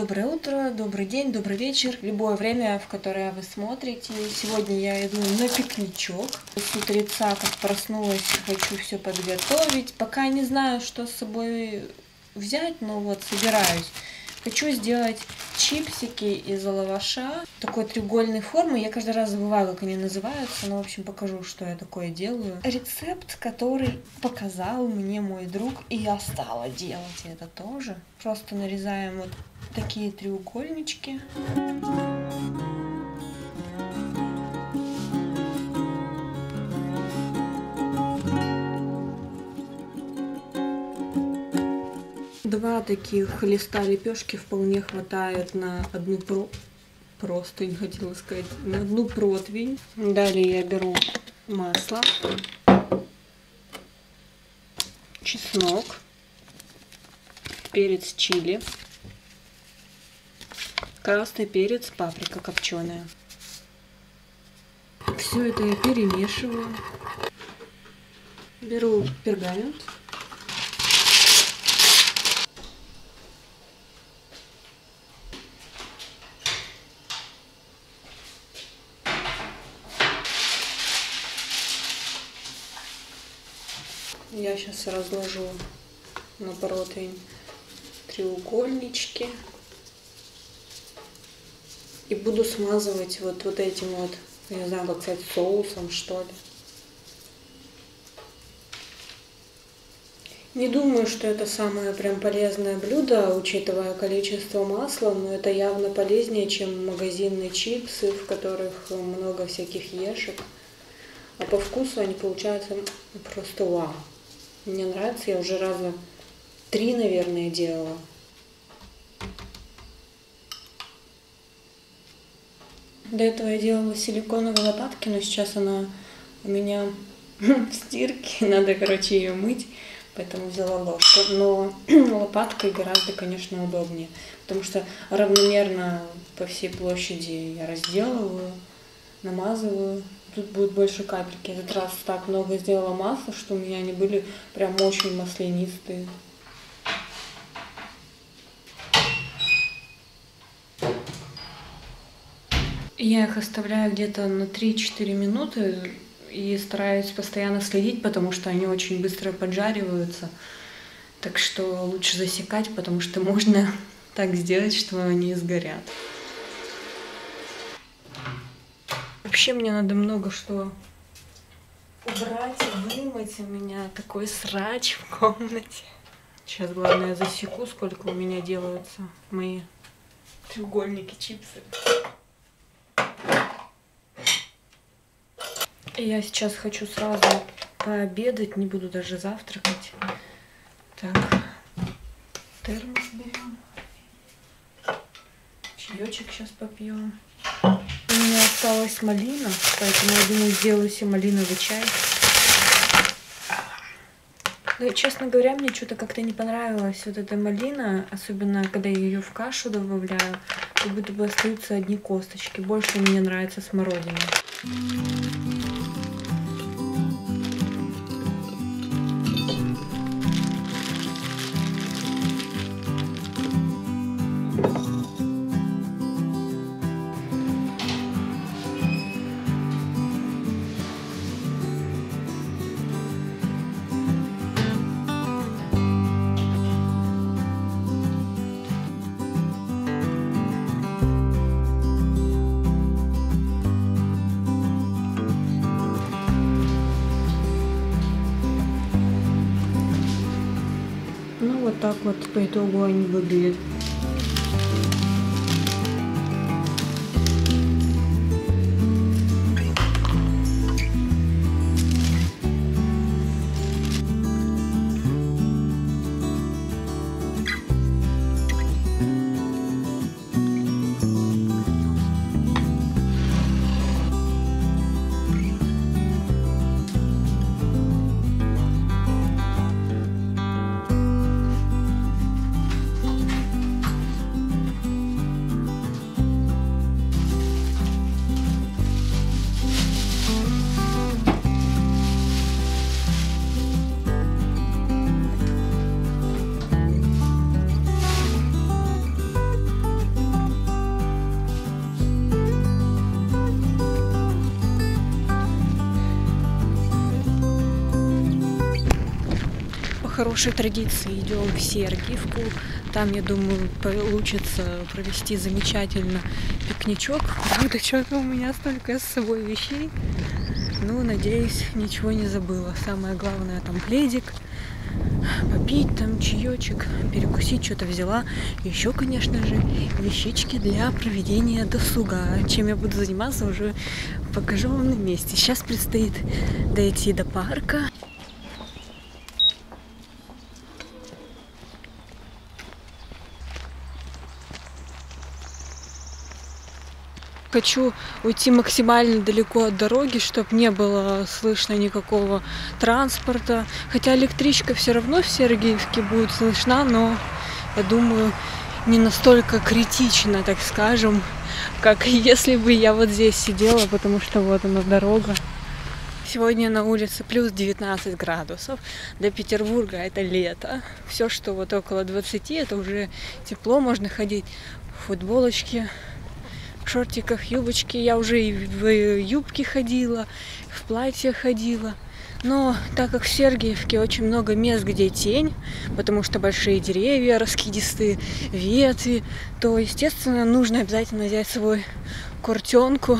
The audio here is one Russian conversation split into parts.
Доброе утро, добрый день, добрый вечер, любое время, в которое вы смотрите. Сегодня я иду на пикничок. С утреца, как проснулась, хочу все подготовить. Пока не знаю, что с собой взять, но вот собираюсь. Хочу сделать чипсики из лаваша такой треугольной формы. Я каждый раз забываю, как они называются, но, в общем, покажу, что я такое делаю. Рецепт, который показал мне мой друг, и я стала делать это тоже. Просто нарезаем вот такие треугольнички. Два таких листа лепешки вполне хватает на одну простынь, хотела сказать, на одну противень. Далее я беру масло, чеснок, перец чили, красный перец, паприка копченая. Все это я перемешиваю. Беру пергамент. Я сейчас разложу на противень треугольнички и буду смазывать вот этим вот, я не знаю, как сказать, соусом, что ли. Не думаю, что это самое прям полезное блюдо, учитывая количество масла, но это явно полезнее, чем магазинные чипсы, в которых много всяких ешек. А по вкусу они получаются просто вау. Мне нравится, я уже раза 3, наверное, делала. До этого я делала силиконовые лопатки, но сейчас она у меня в стирке, надо, короче, ее мыть, поэтому взяла ложку. Но лопаткой гораздо, конечно, удобнее, потому что равномерно по всей площади я разделываю, намазываю. Тут будет больше капельки. Этот раз так много сделала масла, что у меня они были прям очень маслянистые. Я их оставляю где-то на 3-4 минуты и стараюсь постоянно следить, потому что они очень быстро поджариваются. Так что лучше засекать, потому что можно так сделать, что они сгорят. Вообще мне надо много что убрать и вымыть. У меня такой срач в комнате. Сейчас, главное, засеку, сколько у меня делаются мои треугольники, чипсы. И я сейчас хочу сразу пообедать, не буду даже завтракать. Так, термос берем. Чаечек сейчас попьем. У меня осталась малина, поэтому я думаю, сделаю себе малиновый чай. Но, честно говоря, мне что-то как-то не понравилась вот эта малина, особенно когда я ее в кашу добавляю, как будто бы остаются одни косточки. Больше мне нравится смородина. Ну вот так вот по итогу они выглядят. хорошей традиции идем в Сергиевку. Там, я думаю, получится провести замечательно пикничок. Правда, что-то у меня столько с собой вещей. Ну, надеюсь, ничего не забыла. Самое главное, там пледик, попить там чаечек, перекусить что-то взяла. Еще, конечно же, вещички для проведения досуга. Чем я буду заниматься, уже покажу вам на месте. Сейчас предстоит дойти до парка. Хочу уйти максимально далеко от дороги, чтобы не было слышно никакого транспорта. Хотя электричка все равно в Сергиевке будет слышна, но, я думаю, не настолько критично, так скажем, как если бы я вот здесь сидела, потому что вот она дорога. Сегодня на улице плюс 19 градусов. Для Петербурга это лето. Все, что вот около 20, это уже тепло, можно ходить в футболочке, в шортиках, юбочки. Я уже и в юбке ходила, в платье ходила. Но так как в Сергиевке очень много мест, где тень, потому что большие деревья, раскидистые ветви, то, естественно, нужно обязательно взять свой куртенку.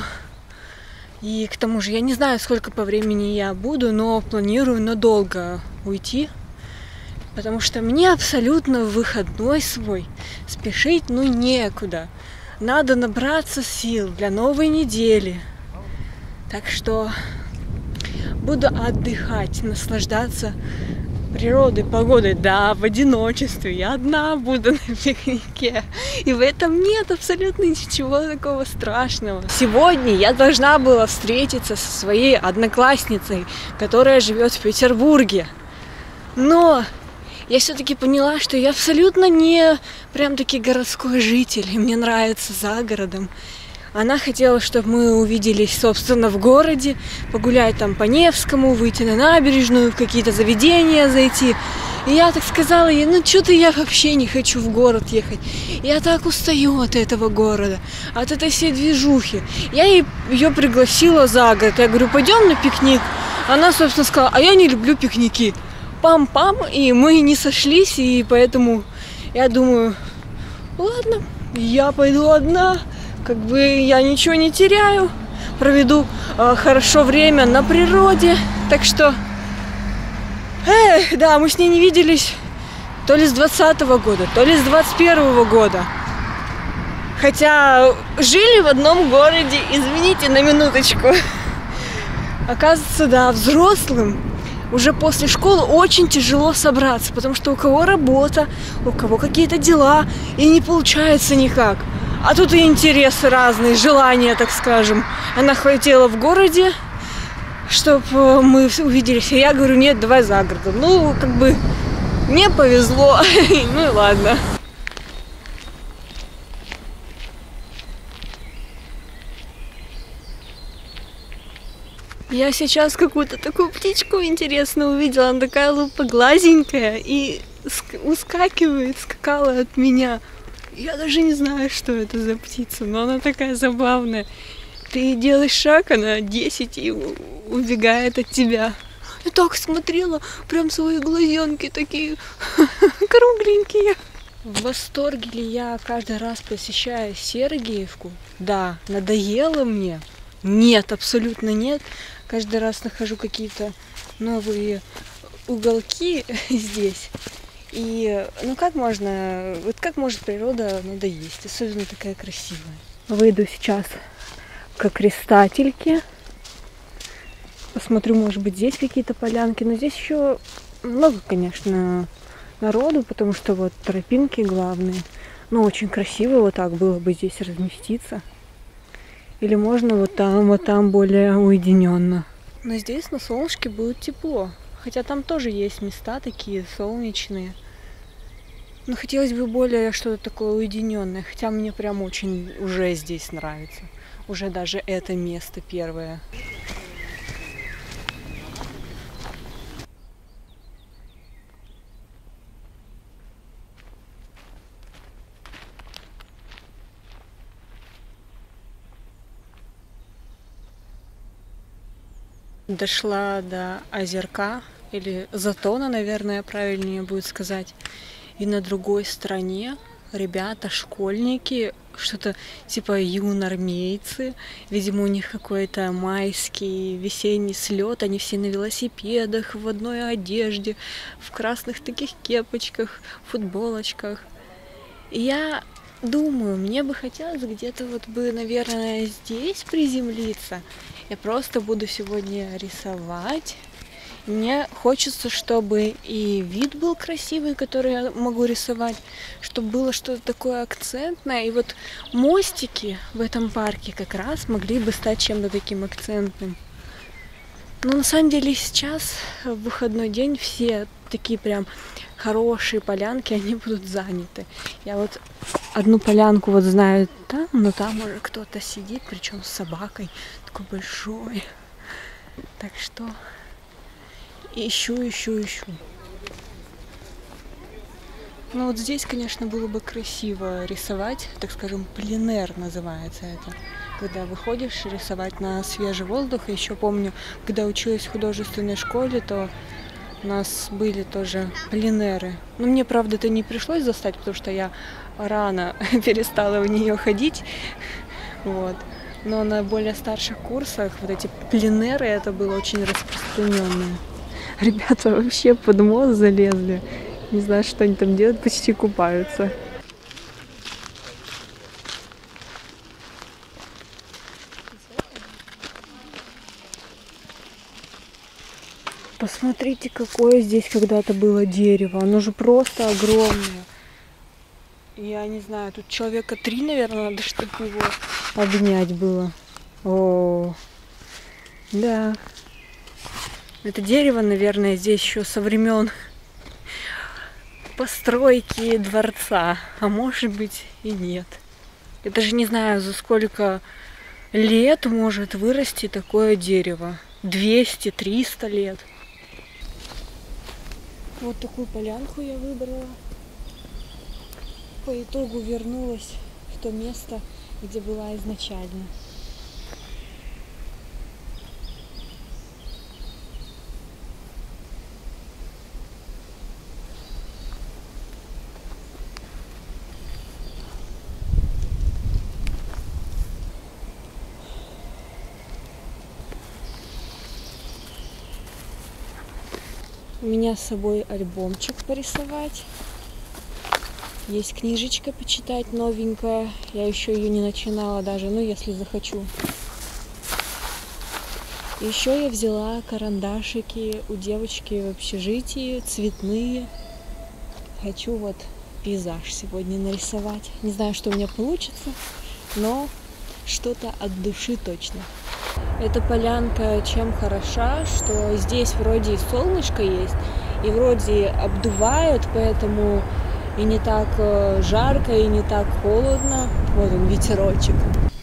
И к тому же я не знаю, сколько по времени я буду, но планирую надолго уйти, потому что мне абсолютно в выходной свой спешить некуда. Надо набраться сил для новой недели. Так что буду отдыхать, наслаждаться природой, погодой. Да, в одиночестве. Я одна буду на пикнике. И в этом нет абсолютно ничего такого страшного. Сегодня я должна была встретиться со своей одноклассницей, которая живет в Петербурге. Но я все-таки поняла, что я абсолютно не прям-таки городской житель, и мне нравится за городом. Она хотела, чтобы мы увиделись, собственно, в городе, погулять там по Невскому, выйти на набережную, в какие-то заведения зайти. И я так сказала ей, ну что-то я вообще не хочу в город ехать. Я так устаю от этого города, от этой всей движухи. Я ее пригласила за город. Я говорю, пойдем на пикник. Она, собственно, сказала, а я не люблю пикники. Пам-пам, и мы не сошлись, и поэтому я думаю, ладно, я пойду одна, как бы я ничего не теряю, проведу хорошо время на природе, так что, да, мы с ней не виделись то ли с 20-го года, то ли с 21-го года, хотя жили в одном городе, извините на минуточку. Оказывается, да, взрослым уже после школы очень тяжело собраться, потому что у кого работа, у кого какие-то дела, и не получается никак. А тут и интересы разные, желания, так скажем. Она хотела в городе, чтобы мы увиделись, и я говорю, нет, давай за городом. Ну, как бы, мне повезло, ну и ладно. Я сейчас какую-то такую птичку интересную увидела, она такая лупоглазенькая и ускакивает, скакала от меня. Я даже не знаю, что это за птица, но она такая забавная. Ты делаешь шаг, она 10 и убегает от тебя. Я так смотрела, прям свои глазенки такие кругленькие. В восторге ли я каждый раз посещаю Сергиевку? Да, надоело мне? Нет, абсолютно нет. Каждый раз нахожу какие-то новые уголки здесь. И, ну как можно, вот как может природа надоесть, особенно такая красивая. Выйду сейчас к крестательке. Посмотрю, может быть, здесь какие-то полянки. Но здесь еще много, конечно, народу, потому что вот тропинки главные. Но очень красиво вот так было бы здесь разместиться. Или можно вот там более уединенно. Но здесь на солнышке будет тепло. Хотя там тоже есть места такие солнечные. Но хотелось бы более что-то такое уединенное. Хотя мне прям очень уже здесь нравится. Уже даже это место первое. Дошла до озерка. или Затона, наверное, правильнее будет сказать. И на другой стороне ребята, школьники, что-то типа юнармейцы. Видимо, у них какой-то майский весенний слет. Они все на велосипедах, в одной одежде, в красных таких кепочках, футболочках. И я думаю, мне бы хотелось где-то вот бы, наверное, здесь приземлиться. Я просто буду сегодня рисовать. Мне хочется, чтобы и вид был красивый, который я могу рисовать, чтобы было что-то такое акцентное. И вот мостики в этом парке как раз могли бы стать чем-то таким акцентным. Но на самом деле сейчас, в выходной день, все такие прям хорошие полянки, они будут заняты. Я вот одну полянку вот знаю там, но там уже кто-то сидит, причем с собакой, такой большой. Так что ищу. Ну вот здесь, конечно, было бы красиво рисовать, так скажем, пленэр называется это. Когда выходишь рисовать на свежий воздух. Еще помню, когда училась в художественной школе, то у нас были тоже пленэры. Но мне, правда, это не пришлось застать, потому что я рано перестала в нее ходить. Вот. Но на более старших курсах вот эти пленэры, это было очень распространенное. Ребята вообще под мост залезли. Не знаю, что они там делают, почти купаются. Посмотрите, какое здесь когда-то было дерево. Оно же просто огромное. Я не знаю, тут человека 3, наверное, надо, чтобы его обнять было. О, да. Это дерево, наверное, здесь еще со времен постройки дворца, а может быть и нет. Я даже не знаю, за сколько лет может вырасти такое дерево. 200-300 лет. Вот такую полянку я выбрала. По итогу вернулась в то место, где была изначально. У меня с собой альбомчик порисовать. Есть книжечка почитать новенькая. Я еще ее не начинала даже, ну если захочу. Еще я взяла карандашики у девочки в общежитии, цветные. Хочу вот пейзаж сегодня нарисовать. Не знаю, что у меня получится, но что-то от души точно. Эта полянка чем хороша, что здесь вроде и солнышко есть, и вроде обдувает, поэтому и не так жарко, и не так холодно. Вот он, ветерочек.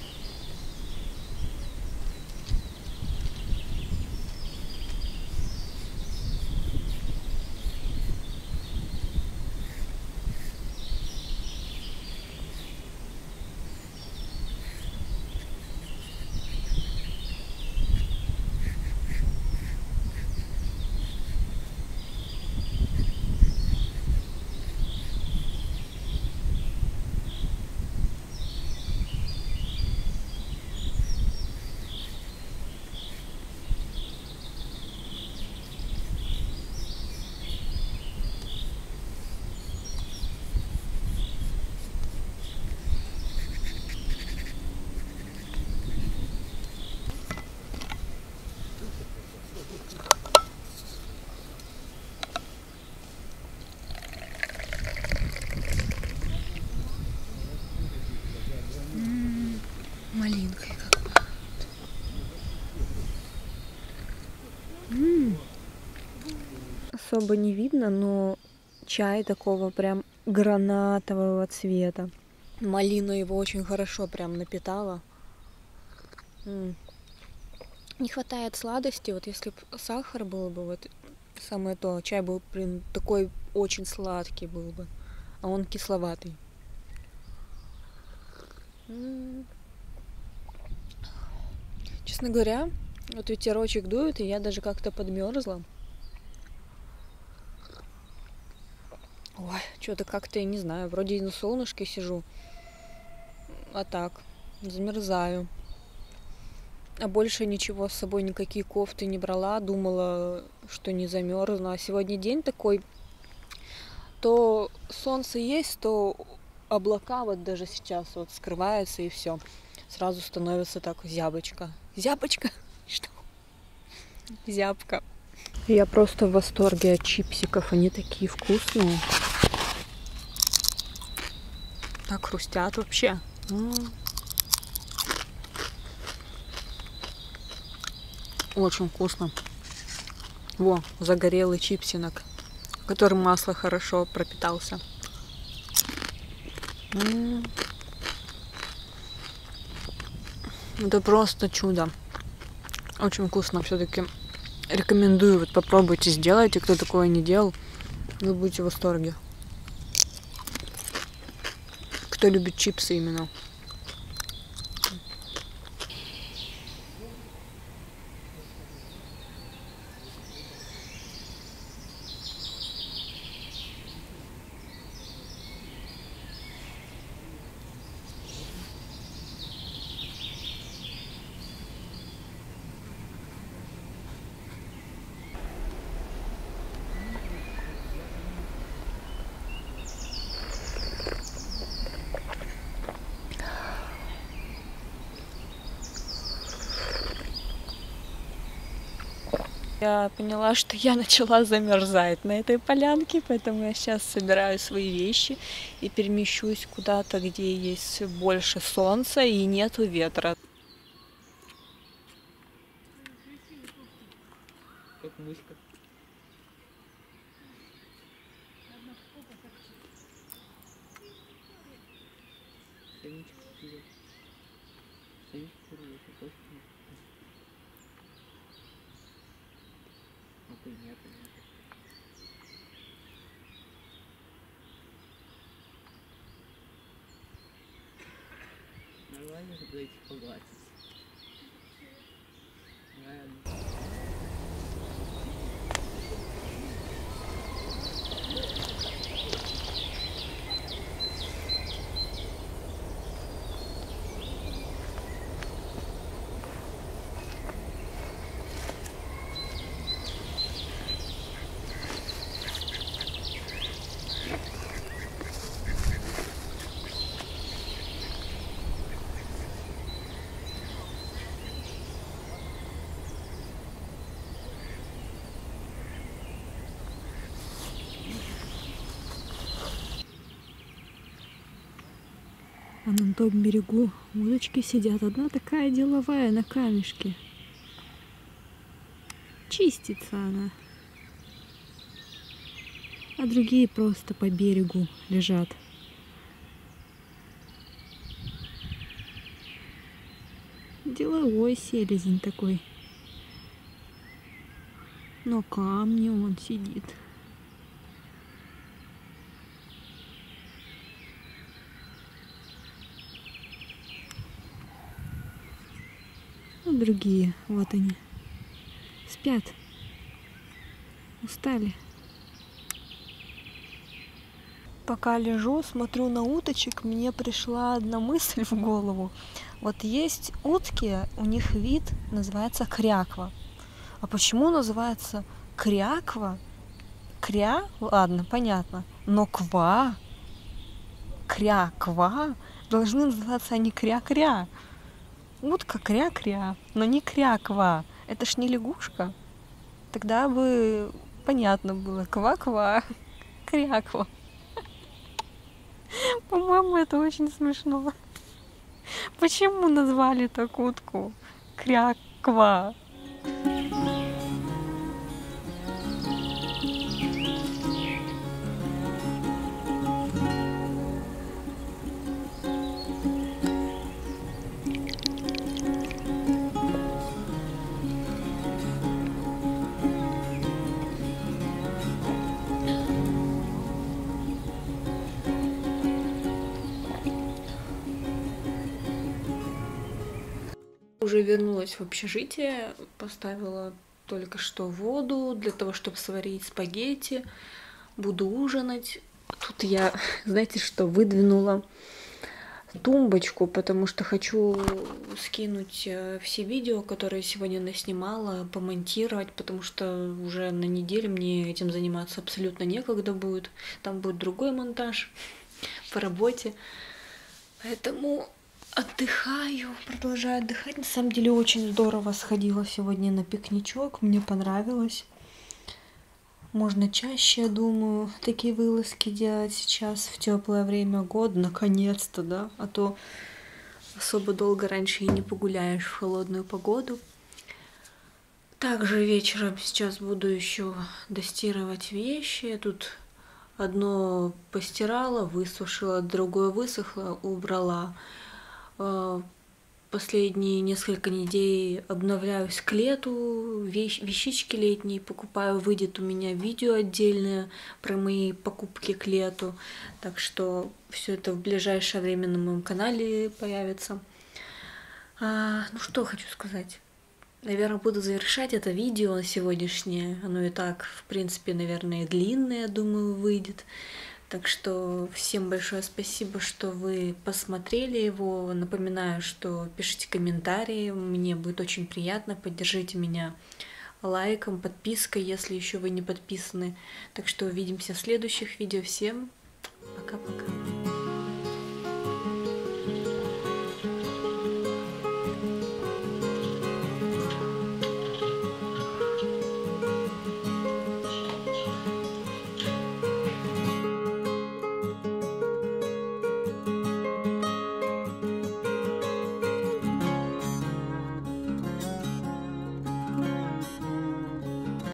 Малинкой как пахнет. Особо не видно, но чай такого прям гранатового цвета. Малина его очень хорошо прям напитала. Не хватает сладости. Вот если бы сахар был бы, вот самое то, чай был блин, такой очень сладкий был бы, а он кисловатый. Честно говоря, вот ветерочек дует, и я даже как-то подмерзла. Что-то как-то, я не знаю, вроде и на солнышке сижу, а так, замерзаю. А больше ничего с собой, никакие кофты не брала, думала, что не замерзну. А сегодня день такой, то солнце есть, то облака вот даже сейчас вот скрываются, и все. Сразу становится так зябочка. Зябочка? Что? Зябка. Я просто в восторге от чипсиков. Они такие вкусные. Так хрустят вообще. Очень вкусно. Во, загорелый чипсинок, в котором масло хорошо пропитался. Это просто чудо. Очень вкусно. Все-таки рекомендую. Вот попробуйте, сделайте. Кто такое не делал, вы будете в восторге. Кто любит чипсы именно. Я поняла, что я начала замерзать на этой полянке, поэтому я сейчас собираю свои вещи и перемещусь куда-то, где есть больше солнца и нету ветра. Как мышка. Нормально же дайте погладить. Ладно. А на том берегу удочки сидят. Одна такая деловая на камешке. Чистится она. А другие просто по берегу лежат. Деловой селезень такой. На камне он сидит. А другие, вот они, спят, устали. Пока лежу, смотрю на уточек, мне пришла одна мысль в голову. Вот есть утки, у них вид называется кряква. А почему называется кряква? Кря? Ладно, понятно. Но ква? Кря-ква? Должны называться они кря-кря. Утка кря-кря, но не кря-ква. Это ж не лягушка. Тогда бы понятно было. Ква-ква, кря-ква. По-моему, это очень смешно. Почему назвали так утку кря-ква? Уже вернулась в общежитие, поставила только что воду для того, чтобы сварить спагетти. Буду ужинать. Тут я, знаете что, выдвинула тумбочку, потому что хочу скинуть все видео, которые сегодня наснимала, помонтировать, потому что уже на неделе мне этим заниматься абсолютно некогда будет. Там будет другой монтаж по работе. Поэтому отдыхаю, продолжаю отдыхать. На самом деле очень здорово сходила сегодня на пикничок, мне понравилось. Можно чаще, я думаю, такие вылазки делать сейчас в теплое время года, наконец-то, да, а то особо долго раньше и не погуляешь в холодную погоду. Также вечером сейчас буду еще достирывать вещи. Я тут одно постирала, высушила, другое высохло, убрала. Последние несколько недель обновляюсь к лету, вещички летние покупаю, выйдет у меня видео отдельное про мои покупки к лету, так что все это в ближайшее время на моем канале появится. Ну что хочу сказать, наверное, буду завершать это видео сегодняшнее, оно и так, в принципе, наверное, длинное, думаю, выйдет. Так что всем большое спасибо, что вы посмотрели его. Напоминаю, что пишите комментарии, мне будет очень приятно. Поддержите меня лайком, подпиской, если еще вы не подписаны. Так что увидимся в следующих видео. Всем пока-пока.